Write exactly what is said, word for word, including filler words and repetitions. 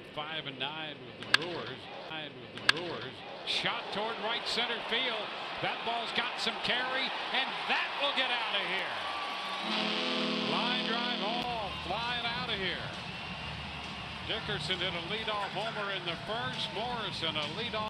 five and nine with the Brewers. Nine with the Brewers. Shot toward right center field. That ball's got some carry, and that will get out of here. Line drive ball flying out of here. Dickerson hit a leadoff homer in the first. Morrison a leadoff.